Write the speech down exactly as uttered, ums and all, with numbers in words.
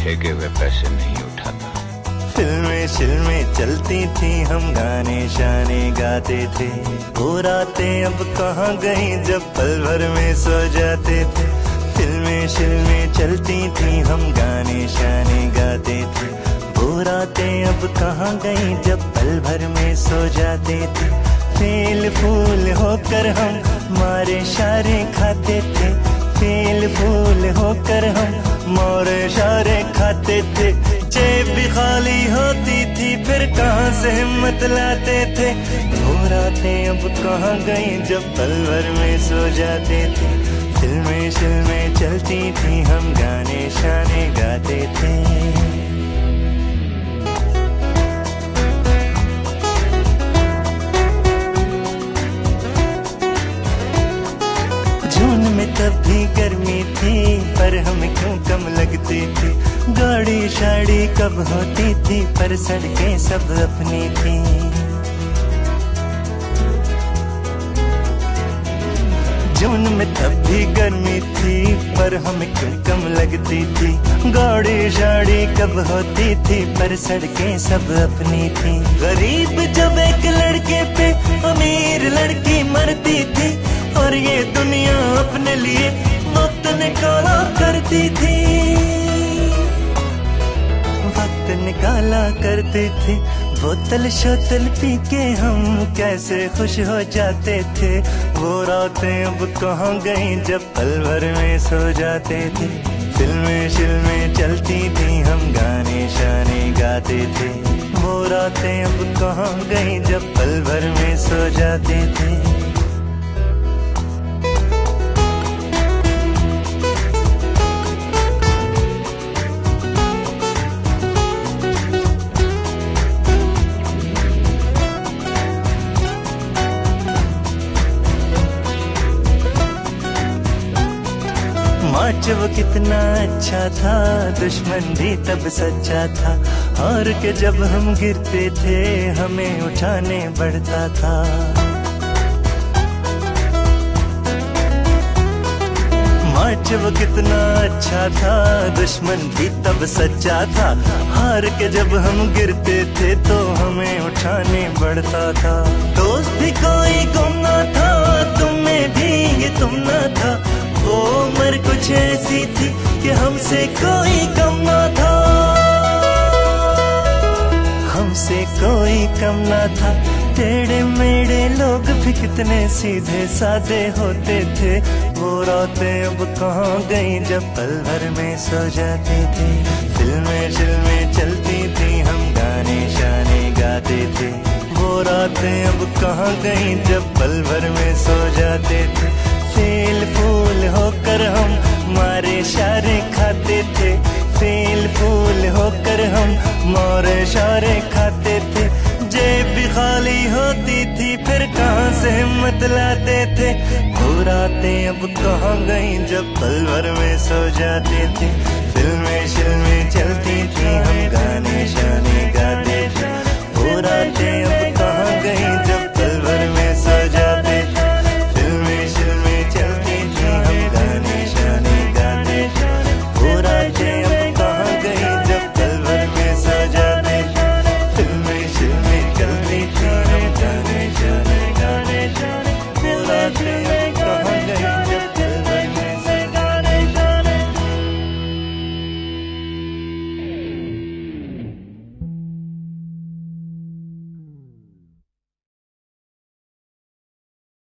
ठेके हुए पैसे नहीं उठाता। फिल्में शिल्में चलती थी, हम गाने शाने गाते थे। वो रातें अब कहाँ गई जब पल भर में सो जाते थे। फिल्में शिल्में चलती थी, हम गाने शाने गाते थे। वो रातें अब कहाँ गई जब पल भर में सो जाते थे। फेल फूल होकर हम मारे शारे खाते थे। फेल फूल होकर हम मारे शारे खाते थे। जेब भी खाली होती थी, फिर कहाँ से हिम्मत लाते थे। वो रातें अब कहाँ गई जब पल भर में सो जाते थे। फिल्में शिल्में चलती थी, हम गाने शाने गाते थे। जून में तब भी गर्मी थी, पर हमें क्यों कम लगती थी। गाड़ी शाड़ी कब होती थी, पर सड़कें सब अपनी थी। जून में तब भी गर्मी थी, पर हमें क्यों कम लगती थी। गाड़ी शाड़ी कब होती थी, पर सड़कें सब अपनी थी। गरीब जब एक लड़के पे अमीर लड़की मरती थी, और ये दुनिया अपने लिए वक्त निकाला करती थी। वक्त निकाला करते थे। बोतल शोतल पी के हम कैसे खुश हो जाते थे। वो रातें अब कहाँ गई जब पल भर में सो जाते थे। फिल्में शिल्में चलती थी, हम गाने शाने गाते थे। वो रातें अब कहाँ गई जब पल भर में सो जाते थे। मार्च वो कितना अच्छा था, दुश्मन भी तब सच्चा था। और के जब हम गिरते थे, हमें उठाने बढ़ता था। मार्च वो कितना अच्छा था, दुश्मन भी तब सच्चा था। हार के जब हम गिरते थे, तो हमें उठाने बढ़ता था। दोस्त भी कोई गुम ना था, तुम में भी ये तुम ना था। वो उम्र कुछ ऐसी थी कि हमसे कोई कम ना था। हमसे कोई कम ना था। टेढ़े मेढ़े लोग भी कितने सीधे साधे होते थे। वो रातें अब कहाँ गई जब पल भर में सो जाते थे। फिल्में शिल्में चलती थी, हम गाने शाने गाते थे। वो रातें अब कहाँ गई जब पल भर में सो जाते थे। फेल फूल होकर हम मारे शारे खाते थे। फेल फूल होकर हम मारे शारे खाते थे। जेब भी खाली होती थी, फिर कहाँ से हिम्मत लाते थे। वो रातें अब कहाँ गई जब पल भर में सो जाते थे। फिल्में शिल्में चलती